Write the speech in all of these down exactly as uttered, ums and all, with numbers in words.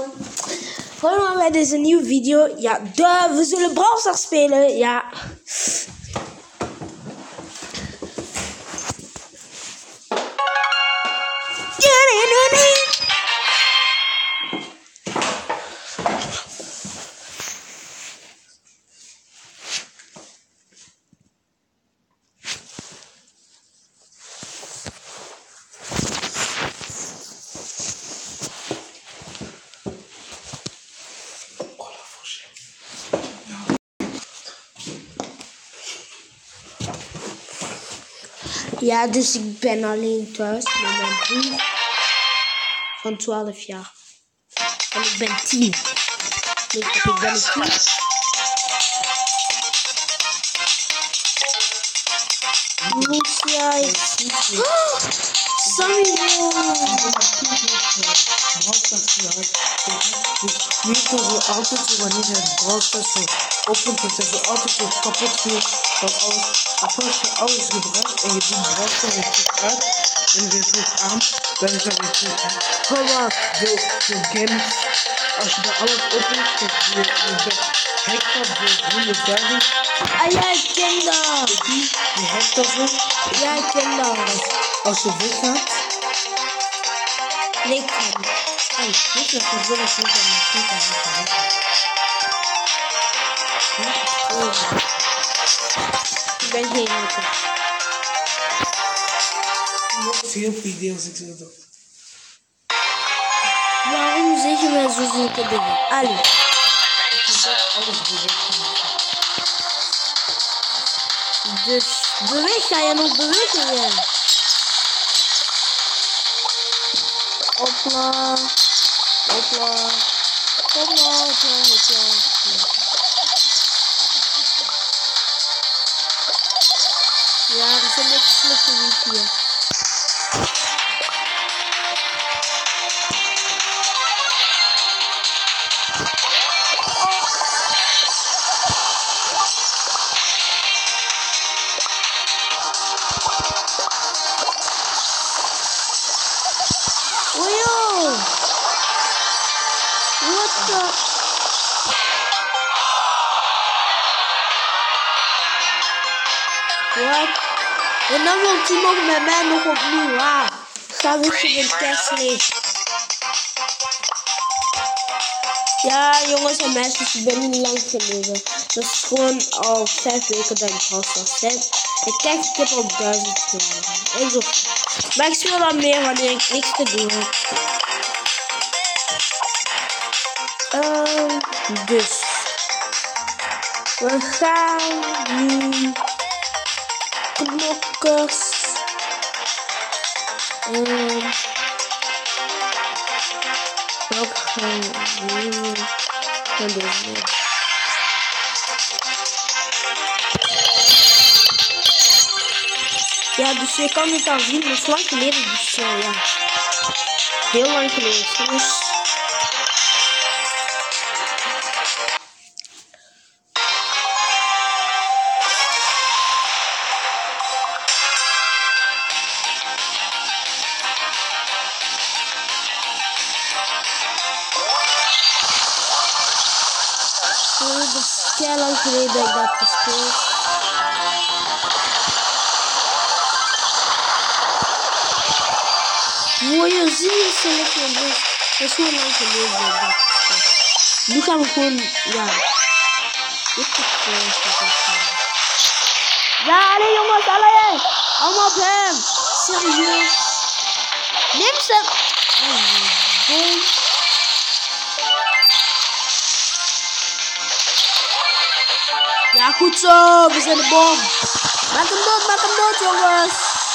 Welkom bij deze nieuwe video. Ja, duh, we zullen Brawl Stars spelen. Ja. Ja, dus ik ben alleen thuis met mijn broer van twaalf jaar. En ik ben tien. Nee, ik ben niet tien. Lucia is... Oh, sorry, Nu is het altijd zo wanneer het Brawl-Stars zo opent, dat het altijd zo kapot viel van alles. Als je alles gebruikt en je doet Brawl-Stars weer terug uit en weer terug aan, dan is dat weer terug. Gewoon Zo, zo games, als je daar alles opent, dat je je hackt dat voor honderdduizend. ah ja, ik ken dat. Je hackt dat zo. Ja, ik ken dat. Als je weggaat. Nee, ik kan niet. Hey, weet je wat ik wil dat niet aan mijn voet aan het Ik ben geen auto. Dat is heel veel idee als ik zeg dat. Waarom zeg je mij zoveel te dingen? Allee. Ik moet alles bewegen. Dus beweeg, ga je nog bewegen? Ja. Hopla. Hopla. Hopla, hopla, hopla. Ja, dat is een beetje slechte wifi hier. Ojo! What the? Wat? En dan wil hij nog met mij nog opnieuw. Ah, ga weg je bent kerstleeg. Ja, jongens en meisjes, ik ben niet lang geleden. Dat is gewoon al vijf weken dat ik Brawl Stars heb. En kijk, ik heb al duizend geleden. En zo. Maar ik speel dan meer wanneer ik niks te doen heb. Uh, dus. We gaan nu knokkers. En welke gaan we nu gaan deze. Ja, dus je kan het al zien, dat is lang geleden, dus uh, ja. Heel lang geleden, dus. Het is heel lang geleden dat ik dat gespeeld. Mooi, je ziet je zelf dus. Dat is heel lang geleden dat ik dat gespeeld. Nu gaan we gewoon, ja. Dit is het. Ja, allee jongens, allee. Allemaal op hem. Serieus. Neem ze. Oh, ja, goed zo. We zijn de bom. Maak hem dood, maak hem dood, jongens.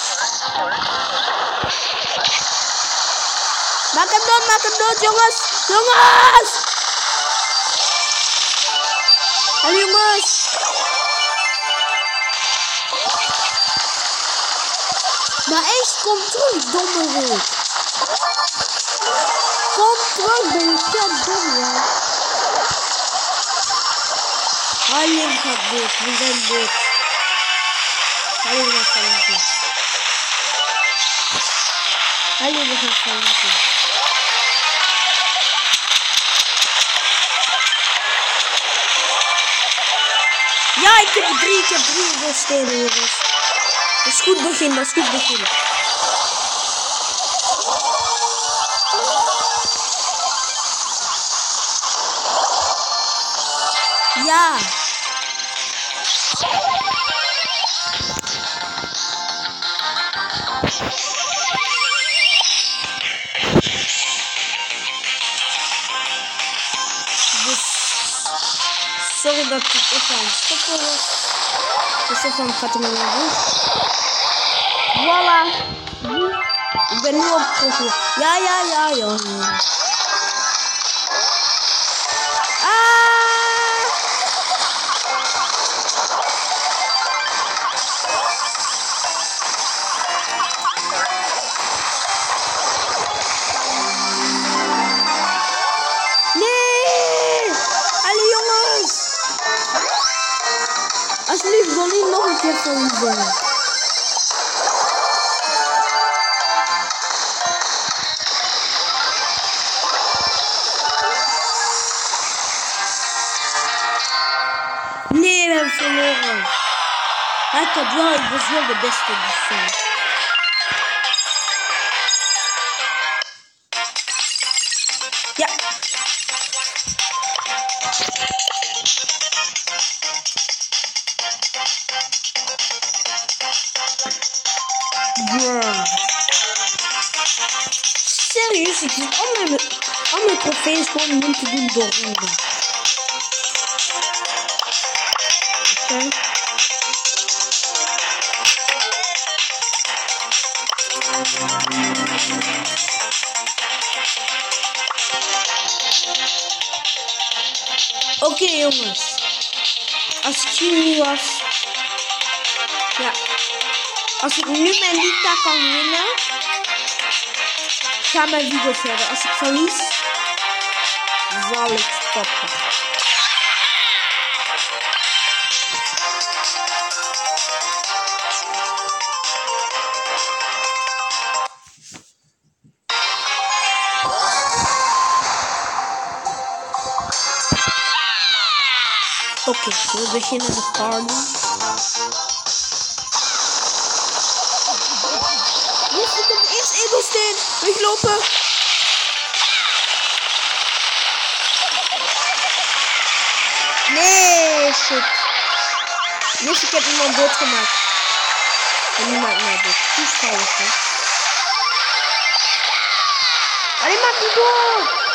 Maak hem dood, maak hem dood, jongens. Jongens. Hallo, jongens. Maar eens, kom terug, domme reet. Kom terug, ben je vet dom, ja. Alleen gaat dood, we zijn dood. Alleen gaat verliezen. Alleen gaat verliezen. Ja, ik heb drie, ik heb drie edelstenen, jongens. Dat is goed begin, dat is goed begin. Ja. Dus, sorry dat ik even aan het stoppen was. Dus even gaat er maar doen. Voilà. Ik ben nu op terug. Ja, ja, ja, ja. ja. Ah! Nee! Allee jongens! Alsjeblieft, wil niet nog een keer verliezen. Nee, we hebben verloren. Ja, ik had wel, ik was wel de beste. Dus, uh. Ja. Bruh. Serieus, ik zit al mijn, al mijn trofeeën gewoon om te doen doorronden. Oké. Okay. Oké okay, jongens. Als ik hier niet was. Ja. Als ik nu mijn Lita kan winnen. Ga mijn video verder. Als ik verlies. Zal ik stoppen. Oké, okay, we beginnen de party. Yes, ik heb eerst edelsteen. Weglopen. Nee, shit. Yes, ik heb iemand doodgemaakt. En nu maakt mij dood. Toevallig, hè. Allee, maak die dood.